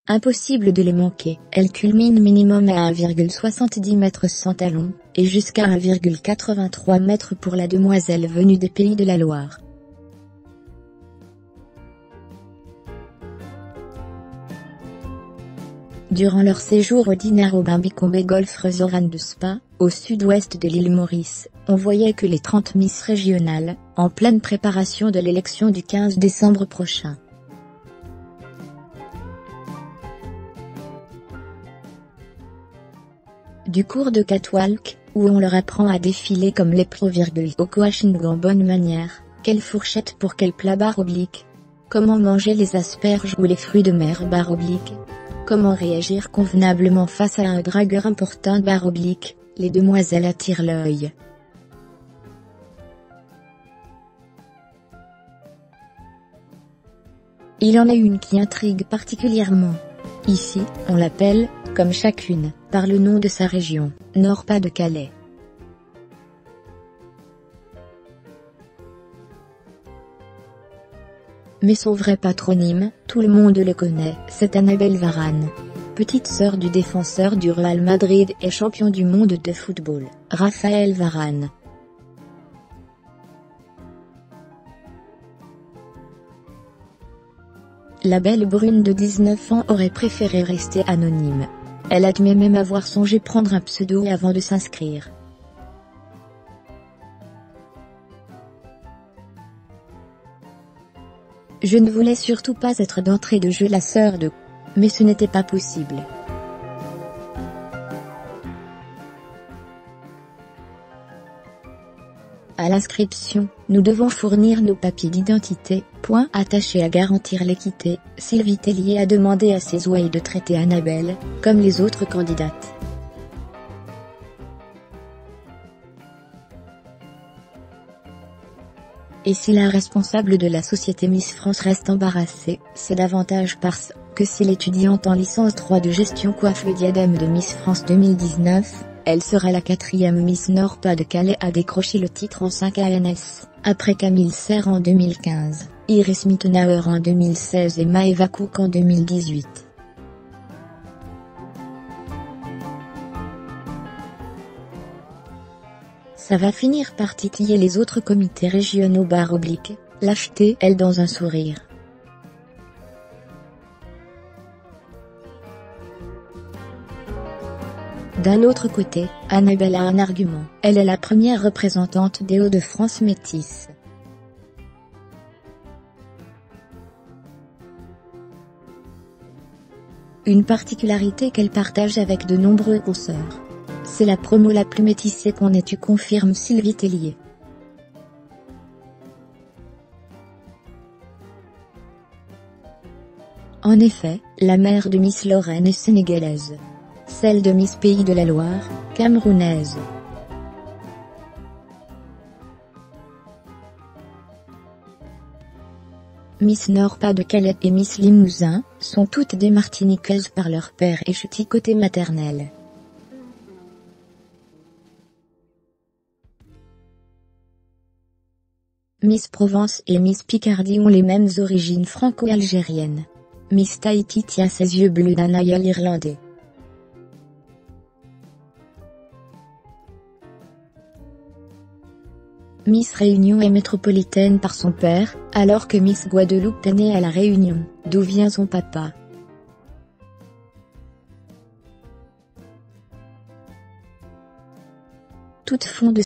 Impossible de les manquer. Elle culmine minimum à 1,70 m sans talons, et jusqu'à 1,83 m pour la demoiselle venue des Pays de la Loire. Durant leur séjour ordinaire au Bimbi-Combé Golf Resort and Spa, au sud-ouest de l'île Maurice, on voyait que les 30 Miss régionales, en pleine préparation de l'élection du 15 décembre prochain. Du cours de catwalk, où on leur apprend à défiler comme les pros, au coaching en bonne manière, quelle fourchette pour quel plat /, comment manger les asperges ou les fruits de mer /, comment réagir convenablement face à un dragueur important /, les demoiselles attirent l'œil. Il en a une qui intrigue particulièrement. Ici, on l'appelle, comme chacune, par le nom de sa région, Nord-Pas-de-Calais. Mais son vrai patronyme, tout le monde le connaît, c'est Annabelle Varane. Petite sœur du défenseur du Real Madrid et champion du monde de football, Raphaël Varane. La belle brune de 19 ans aurait préféré rester anonyme. Elle admet même avoir songé prendre un pseudo avant de s'inscrire. Je ne voulais surtout pas être d'entrée de jeu la sœur de... Mais ce n'était pas possible. À l'inscription, nous devons fournir nos papiers d'identité, point attaché à garantir l'équité. Sylvie Tellier a demandé à ses ouailles de traiter Annabelle, comme les autres candidates. Et si la responsable de la société Miss France reste embarrassée, c'est davantage parce que si l'étudiante en licence 3 de gestion coiffe le diadème de Miss France 2019, elle sera la 4e Miss Nord-Pas-de-Calais à décrocher le titre en 5 ANS, après Camille Serre en 2015, Iris Mittenauer en 2016 et Maëva Cook en 2018. Ça va finir par titiller les autres comités régionaux /, lâchetait-elle dans un sourire. D'un autre côté, Annabelle a un argument. Elle est la première représentante des Hauts-de-France métisse. Une particularité qu'elle partage avec de nombreux consoeurs. C'est la promo la plus métissée qu'on ait eue, confirme Sylvie Tellier. En effet, la mère de Miss Lorraine est sénégalaise. Celle de Miss Pays de la Loire, camerounaise. Miss Nord-Pas-de-Calais et Miss Limousin, sont toutes des Martiniquaises par leur père et chutis côté maternel. Miss Provence et Miss Picardie ont les mêmes origines franco-algériennes. Miss Tahiti tient ses yeux bleus d'un aïeul irlandais. Miss Réunion est métropolitaine par son père, alors que Miss Guadeloupe est née à La Réunion, d'où vient son papa. Toutes font de